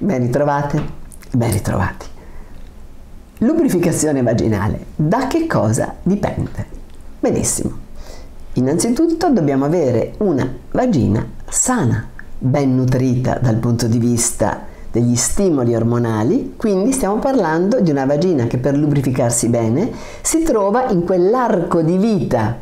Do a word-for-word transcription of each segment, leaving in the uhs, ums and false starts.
Ben ritrovate, ben ritrovati. Lubrificazione vaginale, da che cosa dipende? Benissimo. Innanzitutto dobbiamo avere una vagina sana, ben nutrita dal punto di vista degli stimoli ormonali, quindi stiamo parlando di una vagina che per lubrificarsi bene si trova in quell'arco di vita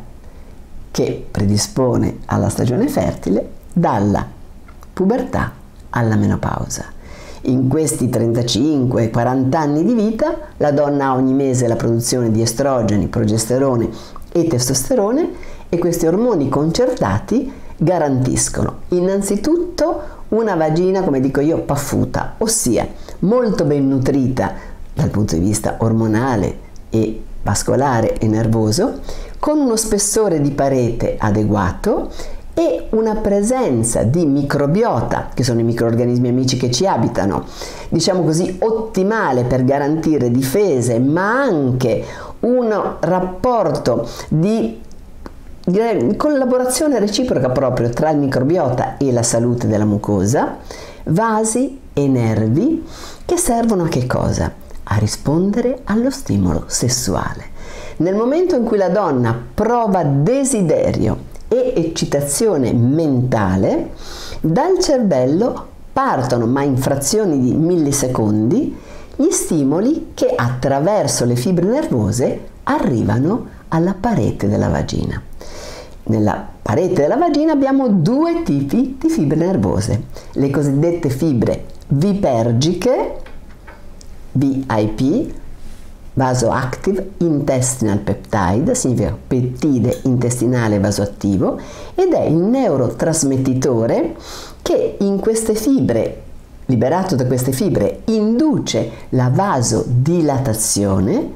che predispone alla stagione fertile dalla pubertà alla menopausa. In questi trentacinque quaranta anni di vita la donna ha ogni mese la produzione di estrogeni, progesterone e testosterone e questi ormoni concertati garantiscono innanzitutto una vagina, come dico io, paffuta, ossia molto ben nutrita dal punto di vista ormonale e vascolare e nervoso, con uno spessore di parete adeguato e una presenza di microbiota, che sono i microrganismi amici che ci abitano, diciamo così, ottimale per garantire difese, ma anche un rapporto di collaborazione reciproca proprio tra il microbiota e la salute della mucosa, vasi e nervi che servono a che cosa? A rispondere allo stimolo sessuale. Nel momento in cui la donna prova desiderio e eccitazione mentale, dal cervello partono, ma in frazioni di millisecondi, gli stimoli che attraverso le fibre nervose arrivano alla parete della vagina. Nella parete della vagina abbiamo due tipi di fibre nervose, le cosiddette fibre vipergiche, V I P, Vasoactive Intestinal Peptide, significa peptide intestinale vasoattivo, ed è il neurotrasmettitore che in queste fibre, liberato da queste fibre, induce la vasodilatazione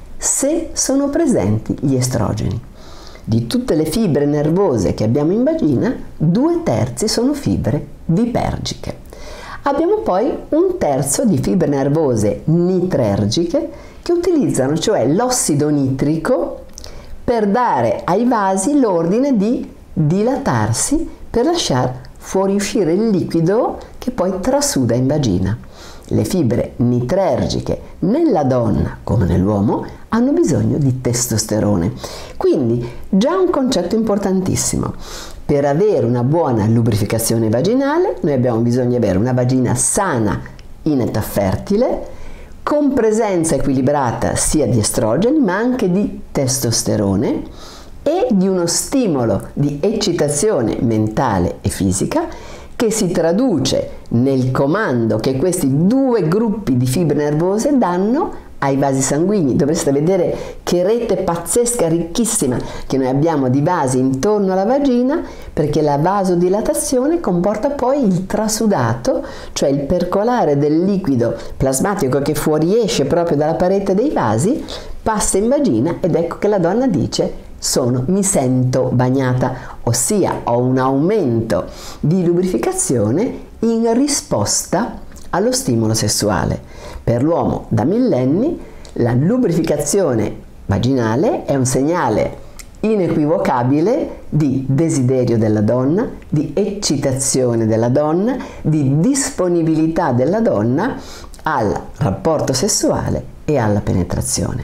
se sono presenti gli estrogeni. Di tutte le fibre nervose che abbiamo in vagina, due terzi sono fibre vipergiche. Abbiamo poi un terzo di fibre nervose nitrergiche che utilizzano cioè l'ossido nitrico per dare ai vasi l'ordine di dilatarsi per lasciar fuoriuscire il liquido che poi trasuda in vagina. Le fibre nitrergiche nella donna come nell'uomo hanno bisogno di testosterone. Quindi già un concetto importantissimo. Per avere una buona lubrificazione vaginale noi abbiamo bisogno di avere una vagina sana in età fertile, con presenza equilibrata sia di estrogeni ma anche di testosterone e di uno stimolo di eccitazione mentale e fisica che si traduce nel comando che questi due gruppi di fibre nervose danno ai vasi sanguigni. Dovreste vedere che rete pazzesca, ricchissima che noi abbiamo di vasi intorno alla vagina, perché la vasodilatazione comporta poi il trasudato, cioè il percolare del liquido plasmatico che fuoriesce proprio dalla parete dei vasi, passa in vagina ed ecco che la donna dice: sono, mi sento bagnata, ossia ho un aumento di lubrificazione in risposta allo stimolo sessuale. Per l'uomo da millenni la lubrificazione vaginale è un segnale inequivocabile di desiderio della donna, di eccitazione della donna, di disponibilità della donna al rapporto sessuale e alla penetrazione.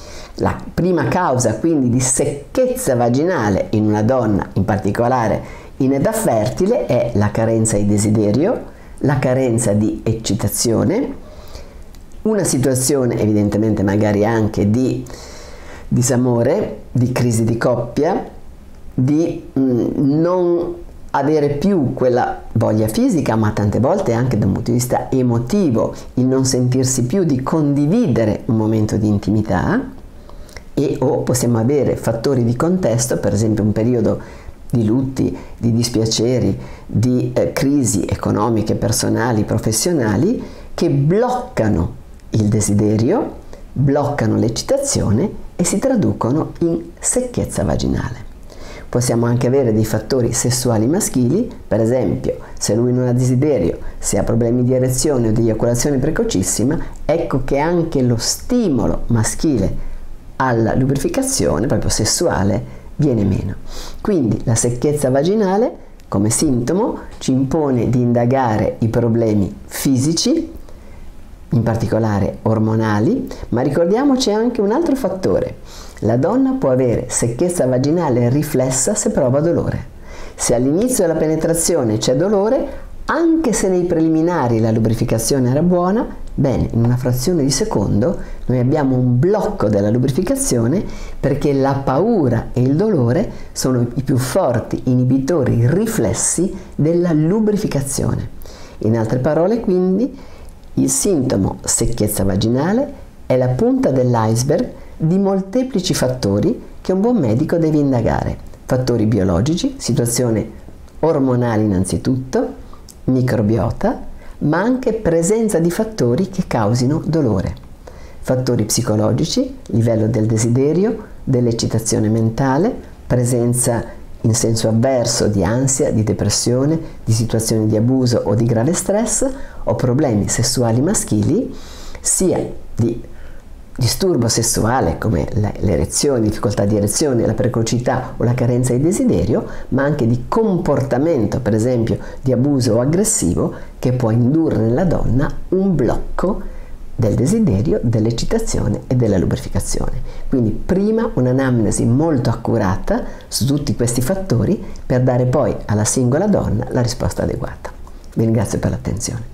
La prima causa quindi di secchezza vaginale in una donna, in particolare in età fertile, è la carenza di desiderio, la carenza di eccitazione, una situazione evidentemente magari anche di disamore, di crisi di coppia, di mh, non avere più quella voglia fisica, ma tante volte anche da un punto di vista emotivo, il non sentirsi più di condividere un momento di intimità. E o possiamo avere fattori di contesto, per esempio un periodo di lutti, di dispiaceri, di eh, crisi economiche, personali, professionali, che bloccano il desiderio, bloccano l'eccitazione e si traducono in secchezza vaginale. Possiamo anche avere dei fattori sessuali maschili, per esempio se lui non ha desiderio, se ha problemi di erezione o di eiaculazione precocissima, ecco che anche lo stimolo maschile alla lubrificazione proprio sessuale viene meno. Quindi la secchezza vaginale come sintomo ci impone di indagare i problemi fisici, in particolare ormonali, ma ricordiamoci anche un altro fattore. La donna può avere secchezza vaginale riflessa se prova dolore. Se all'inizio della penetrazione c'è dolore, anche se nei preliminari la lubrificazione era buona, bene, in una frazione di secondo noi abbiamo un blocco della lubrificazione perché la paura e il dolore sono i più forti inibitori riflessi della lubrificazione. In altre parole, quindi, il sintomo secchezza vaginale è la punta dell'iceberg di molteplici fattori che un buon medico deve indagare. Fattori biologici, situazione ormonale innanzitutto, microbiota, ma anche presenza di fattori che causino dolore. Fattori psicologici, livello del desiderio, dell'eccitazione mentale, presenza in senso avverso di ansia, di depressione, di situazioni di abuso o di grave stress o problemi sessuali maschili, sia di disturbo sessuale come l'erezione, difficoltà di erezione, la precocità o la carenza di desiderio, ma anche di comportamento, per esempio di abuso o aggressivo, che può indurre nella donna un blocco del desiderio, dell'eccitazione e della lubrificazione. Quindi prima un'anamnesi molto accurata su tutti questi fattori per dare poi alla singola donna la risposta adeguata. Vi ringrazio per l'attenzione.